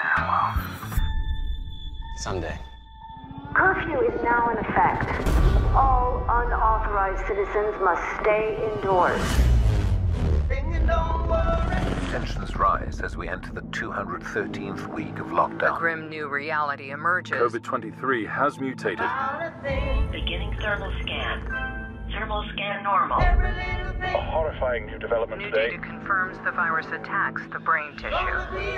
well, someday. Curfew is now in effect. All unauthorized citizens must stay indoors. Tensions rise as we enter the 213th week of lockdown. A grim new reality emerges. COVID-23 has mutated. Beginning thermal scan. Thermal scan normal. A horrifying new development New today. data confirms the virus attacks the brain tissue. Hey,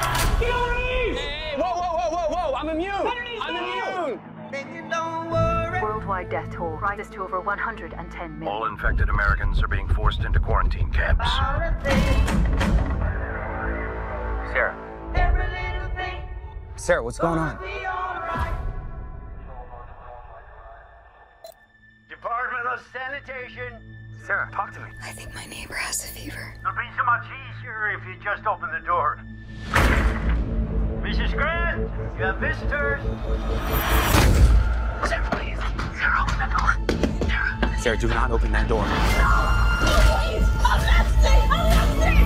whoa! I'm immune! I'm immune! Worldwide death toll rises to over 110 million. All infected Americans are being forced into quarantine camps. Sarah, what's going on? Department of Sanitation. Sarah, talk to me. I think my neighbor has a fever. It'll be so much easier if you just open the door. Mrs. Grant, you have visitors. Sarah, please. Sarah, open that door. Sarah, do not open that door. Please, I'm not sick. I'm not sick.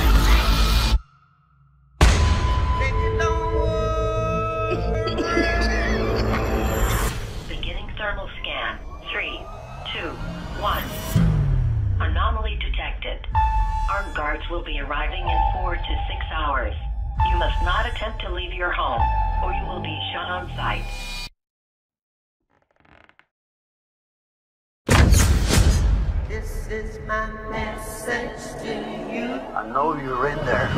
Beginning thermal scan. 3, 2, 1. Anomaly detected. Armed guards will be arriving in 4 to 6 hours. You must not attempt to leave your home, or you will be shot on sight. This is my message to you. I know you're in there.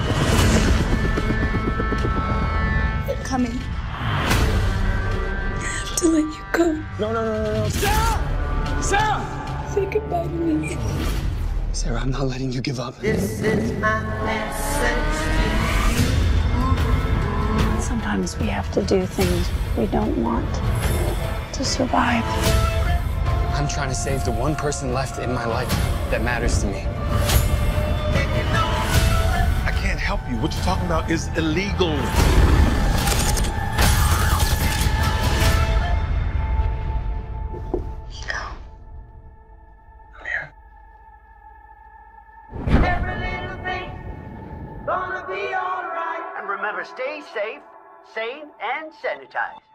They're coming to let you go. No. Sarah! Sarah! Say goodbye to me. Sarah, I'm not letting you give up. This is my message Sometimes we have to do things we don't want to survive. I'm trying to save the one person left in my life that matters to me. I can't help you. What you're talking about is illegal. I'm here. Every little thing gonna be alright. And remember, stay safe, sane, and sanitized.